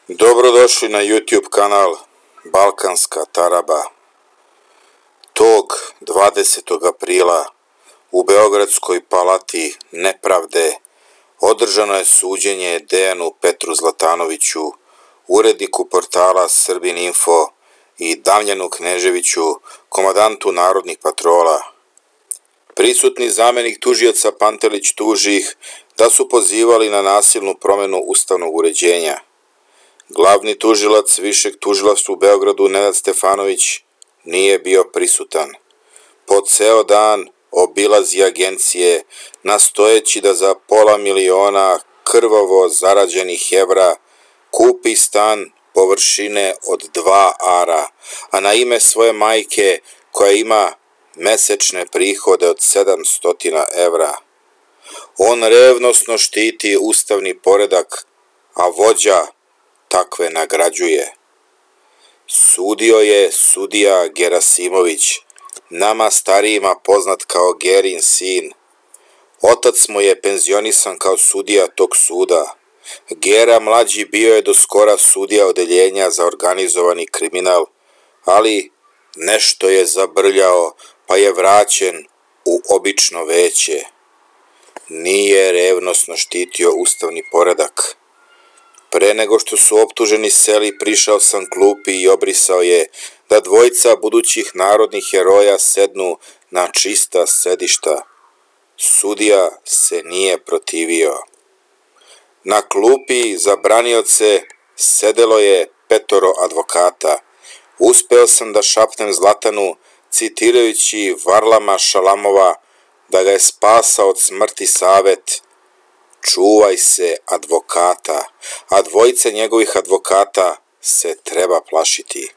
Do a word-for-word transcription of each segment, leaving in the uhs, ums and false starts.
Dobrodošli na YouTube kanal Balkanska taraba. Tog dvadesetog aprila u Beogradskoj palati nepravde održano je suđenje Dejanu Petru Zlatanoviću, uredniku portala Srbin info, i Damljanu Kneževiću, komandantu narodnih patrola. Prisutni zamenik tužioca Pantelić tuži ih da su pozivali na nasilnu promenu ustavnog uređenja. Glavni tužilac Višeg tužilaštva u Beogradu Nenad Stefanović nije bio prisutan. Po ceo dan obilazi agencije, nastojeći da za pola miliona krvavo zarađenih evra kupi stan površine od dva ara, a na ime svoje majke koja ima mesečne prihode od sedamsto evra. On revnosno štiti ustavni poredak, a vođa takve nagrađuje. Sudio je sudija Gerasimović, nama starijima poznat kao Gerin sin. Otac mu je penzionisan kao sudija tog suda. Gera mlađi bio je do skora sudija odeljenja za organizovani kriminal, ali nešto je zabrljao pa je vraćen u obično veće. Nije revnosno štitio ustavni poredak. Pre nego što su optuženi seli, prišao sam klupi i obrisao je da dvojica budućih narodnih heroja sednu na čista sedišta. Sudija se nije protivio. Na klupi za branioce sedelo je petoro advokata. Uspeo sam da šapnem Zlatanu, citirajući Varlama Šalamova, da ga je spasao od smrti savet: čuvaj se advokata, a dvojice njegovih advokata se treba plašiti.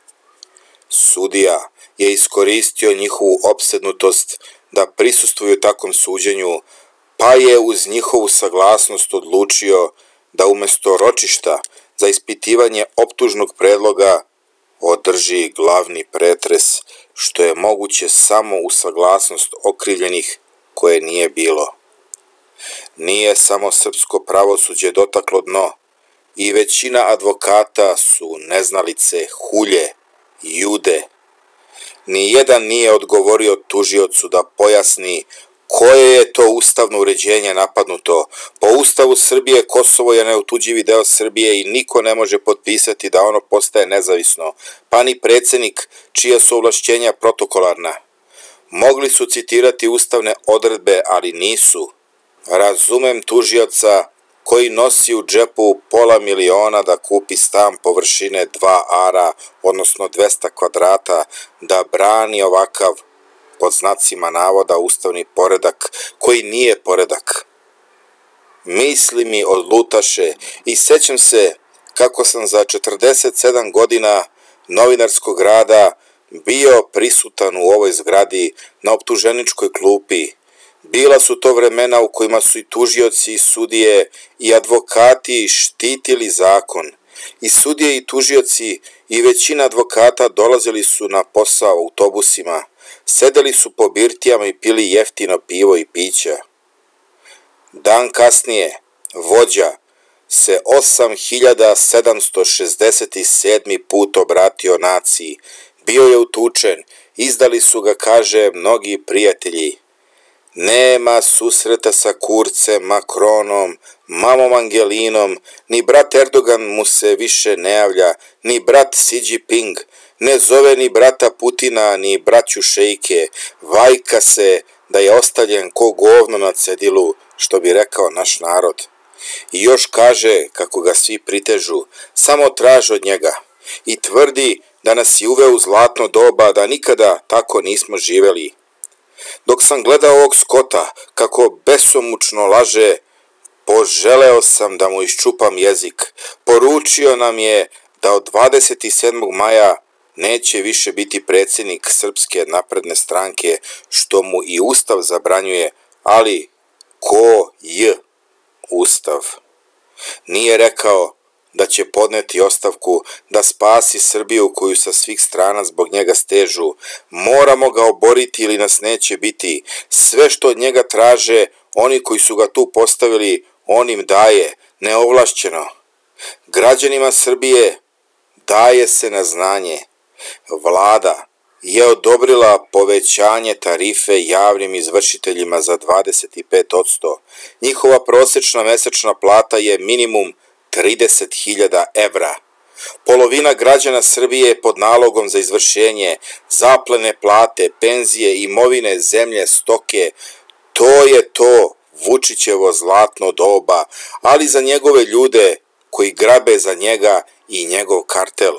Sudija je iskoristio njihovu opsednutost da prisustvuju takvom suđenju, pa je uz njihovu saglasnost odlučio da umesto ročišta za ispitivanje optužnog predloga održi glavni pretres, što je moguće samo uz saglasnost okrivljenih, koje nije bilo. Nije samo srpsko pravosuđe dotaklo dno, i većina advokata su neznalice, hulje, jude. Nijedan nije odgovorio tužiocu da pojasni koje je to ustavno uređenje napadnuto. Po Ustavu Srbije Kosovo je neotuđivi deo Srbije i niko ne može potpisati da ono postaje nezavisno, pa ni predsjednik čija su ovlašćenja protokolarna. Mogli su citirati ustavne odredbe, ali nisu. Razumem tužioca koji nosi u džepu pola miliona da kupi stan površine dva ara, odnosno dvesta kvadrata, da brani ovakav, pod znacima navoda, ustavni poredak, koji nije poredak. Misli mi odlutaše i sećam se kako sam za četrdeset sedam godina novinarskog rada bio prisutan u ovoj zgradi na optuženičkoj klupi. Bila su to vremena u kojima su i tužioci, i sudije, i advokati štitili zakon. I sudije i tužioci i većina advokata dolazili su na posao autobusima, sedeli su po birtijama i pili jeftino pivo i pića. Dan kasnije, vođa se osam hiljada sedamsto šezdeset sedmi put obratio naciji. Bio je utučen, izdali su ga, kaže, mnogi prijatelji. Nema susreta sa Kurcem, Makronom, mamom Angelinom, ni brat Erdogan mu se više ne javlja, ni brat Xi Jinping, ne zove ni brata Putina, ni braću Šejke, vajka se da je ostavljen ko govno na cedilu, što bi rekao naš narod. I još kaže kako ga svi pritežu, samo traže od njega, i tvrdi da nas je uveo u zlatno doba, da nikada tako nismo živeli. Dok sam gledao ovog Skota kako besomučno laže, poželeo sam da mu iščupam jezik. Poručio nam je da od dvadeset sedmog maja neće više biti predsjednik Srpske napredne stranke, što mu i Ustav zabranjuje, ali ko je Ustav? Nije rekao da će podneti ostavku da spasi Srbiju koju sa svih strana zbog njega stežu. Moramo ga oboriti ili nas neće biti. Sve što od njega traže oni koji su ga tu postavili, on im daje, neovlašćeno. Građanima Srbije daje se na znanje, Vlada je odobrila povećanje tarife javnim izvršiteljima za dvadeset pet posto. Njihova prosečna mesečna plata je minimum trideset hiljada evra. Polovina građana Srbije je pod nalogom za izvršenje, zaplene plate, penzije, imovine, zemlje, stoke. To je to Vučićevo zlatno doba, ali za njegove ljude koji grabe za njega i njegov kartel.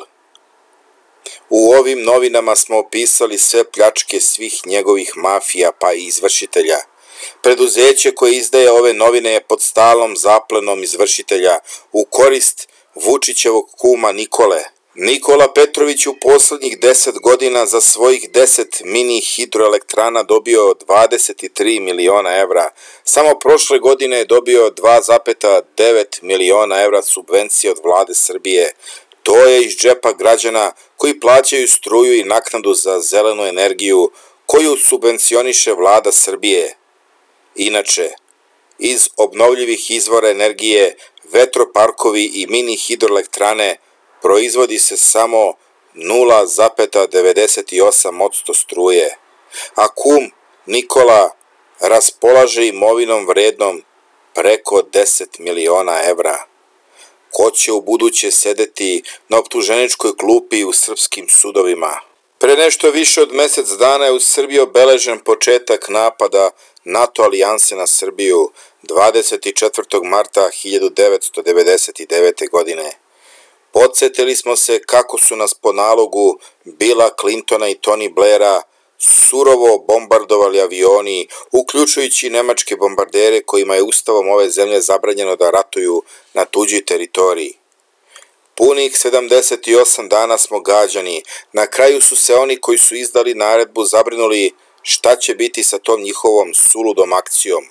U ovim novinama smo opisali sve pljačke svih njegovih mafija pa i izvršitelja. Preduzeće koje izdaje ove novine je pod stalnom zaplenom izvršitelja u korist Vučićevog kuma Nikole. Nikola Petrović u poslednjih deset godina za svojih deset mini hidroelektrana dobio dvadeset tri miliona evra. Samo prošle godine je dobio dva zarez devet miliona evra subvencije od vlade Srbije. To je iz džepa građana koji plaćaju struju i naknadu za zelenu energiju koju subvencioniše vlada Srbije. Inače, iz obnovljivih izvora energije, vetroparkovi i mini hidroelektrane proizvodi se samo nula zarez devedeset osam posto struje, a kum Nikola raspolaže imovinom vrednom preko deset miliona evra. Ko će u buduće sedeti na optuženičkoj klupi u srpskim sudovima? Pre nešto više od mesec dana je u Srbiji obeležen početak napada NATO alijanse na Srbiju dvadeset četvrtog marta hiljadu devetsto devedeset devete. godine. Podsetili smo se kako su nas po nalogu Billa Clintona i Tony Blaira surovo bombardovali avioni, uključujući nemačke bombardere kojima je ustavom ove zemlje zabranjeno da ratuju na tuđoj teritoriji. Punih sedamdeset osam dana smo gađani, na kraju su se oni koji su izdali naredbu zabrinuli šta će biti sa tom njihovom suludom akcijom.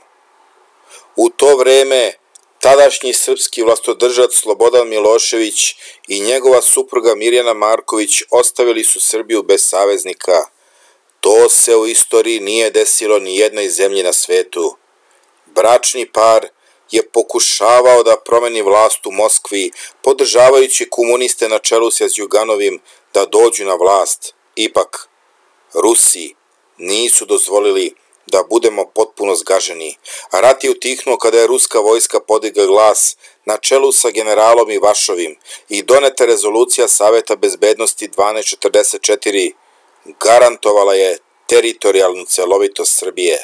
U to vreme tadašnji srpski vlastodržac Slobodan Milošević i njegova supruga Mirjana Marković ostavili su Srbiju bez saveznika. To se u istoriji nije desilo ni jednoj zemlji na svetu. Bračni par je pokušavao da promeni vlast u Moskvi, podržavajući komuniste na čelu sa Đuganovim da dođu na vlast. Ipak, Rusi nisu dozvolili da budemo potpuno zgaženi, a rat je utihnuo kada je ruska vojska podigla glas na čelu sa generalom Ivašovim i doneta rezolucija Saveta bezbednosti dvanaest četrdeset četiri garantovala je teritorijalnu celovitost Srbije.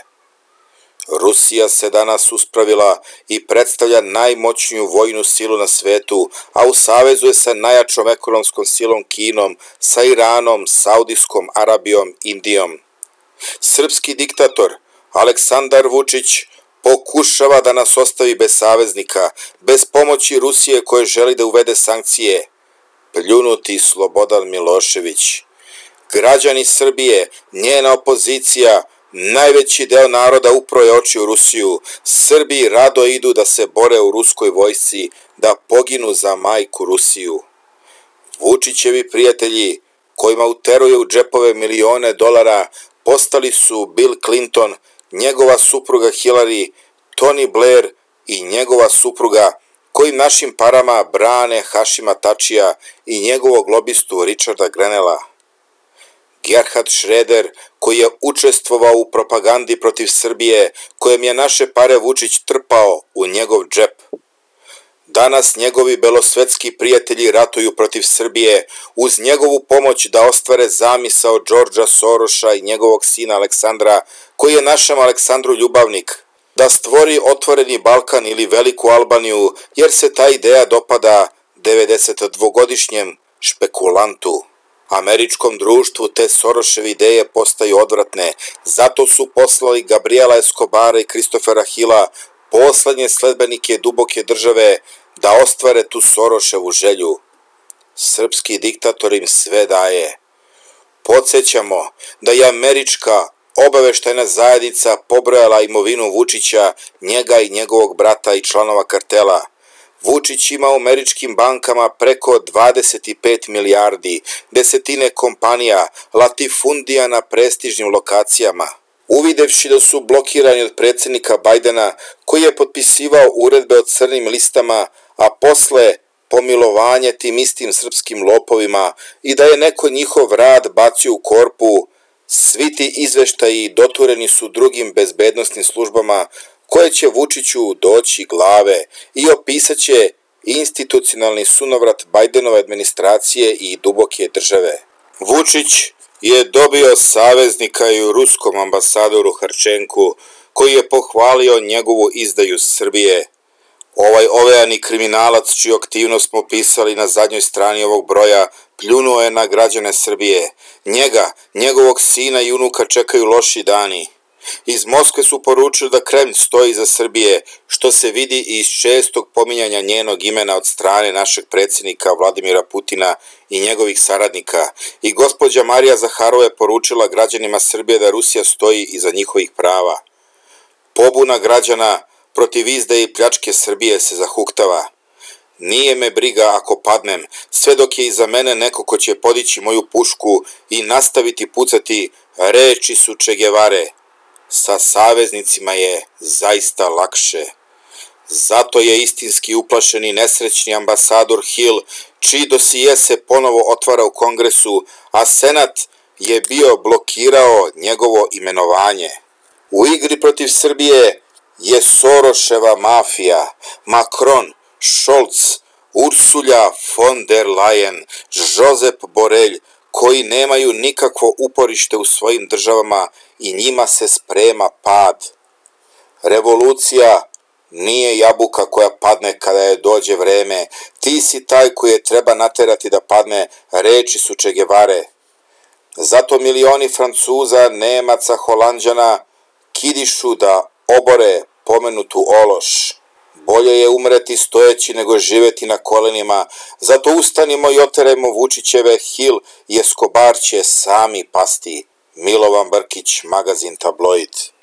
Rusija se danas uspravila i predstavlja najmoćniju vojnu silu na svetu, a u savezu je sa najjačom ekonomskom silom Kinom, sa Iranom, Saudijskom Arabijom, Indijom. Srpski diktator Aleksandar Vučić pokušava da nas ostavi bez saveznika, bez pomoći Rusije koje želi da uvede sankcije. Pljunuti Slobodan Milošević. Građani Srbije, njena opozicija, najveći deo naroda upro je oči u Rusiju. Srbi rado idu da se bore u ruskoj vojsci, da poginu za majku Rusiju. Vučićevi prijatelji, kojima uteruje u džepove milione dolara, postali su Bill Clinton, njegova supruga Hillary, Tony Blair i njegova supruga, koji našim parama brane Hašima Tačija i njegovog lobistu Richarda Grenella. Gerhard Schröder, koji je učestvovao u propagandi protiv Srbije, kojem je naše pare Vučić trpao u njegov džep. Danas njegovi belosvetski prijatelji ratuju protiv Srbije uz njegovu pomoć da ostvare zamisao Đorđa Soroša i njegovog sina Aleksandra, koji je našem Aleksandru ljubavnik, da stvori otvoreni Balkan ili veliku Albaniju, jer se ta ideja dopada devedesetdvogodišnjem špekulantu. Američkom društvu te Soroševe ideje postaju odvratne, zato su poslali Gabriela Escobara i Christophera Hilla, poslednje sledbenike duboke države, da ostvare tu Soroševu želju. Srpski diktator im sve daje. Podsjećamo da je američka obaveštajna zajednica pobrojala imovinu Vučića, njega i njegovog brata i članova kartela. Vučić ima u američkim bankama preko dvadeset pet milijardi, desetine kompanija, latifundija na prestižnim lokacijama. Uvidevši da su blokirani od predsjednika Bajdena, koji je potpisivao uredbe o crnim listama, a posle pomilovanje tim istim srpskim lopovima i da je neko njihov rad bacio u korpu, svi ti izveštaji dotureni su drugim bezbednosnim službama koje će Vučiću doći glave i opisaće institucionalni sunovrat Bajdenove administracije i duboke države. Vučić je dobio saveznika i u ruskom ambasadoru Harčenku, koji je pohvalio njegovu izdaju Srbije. Ovaj ovejani kriminalac, čiju aktivnost smo pisali na zadnjoj strani ovog broja, pljunuo je na građane Srbije. Njega, njegovog sina i unuka čekaju loši dani. Iz Moskve su poručili da Kremlj stoji iza Srbije, što se vidi i iz čestog pominjanja njenog imena od strane našeg predsjednika Vladimira Putina i njegovih saradnika. I gospođa Marija Zaharova je poručila građanima Srbije da Rusija stoji iza njihovih prava. Pobuna građana protiv izdaje i pljačke Srbije se zahuktava. Nije me briga ako padnem, sve dok je iza mene neko ko će podići moju pušku i nastaviti pucati, reči su Che Guevare. Sa saveznicima je zaista lakše. Zato je istinski uplašeni nesrećni ambasador Hill, čiji dosije se ponovo otvara u Kongresu, a Senat je bio blokirao njegovo imenovanje. U igri protiv Srbije je Soroševa mafija, Macron, Scholz, Ursula von der Leyen, Josep Borrell, koji nemaju nikakvo uporište u svojim državama i njima se sprema pad. Revolucija nije jabuka koja padne kada je dođe vreme. Ti si taj koji je treba naterati da padne, reči su Che Guevare. Zato milioni Francuza, Nemaca, Holanđana kidišu da obore pomenutu ološ. Bolje je umreti stojeći nego živeti na kolenima, zato ustanimo i oterajmo Vučićeve, Hill i Escobar će sami pasti. Milovan Brkić, magazin Tabloid.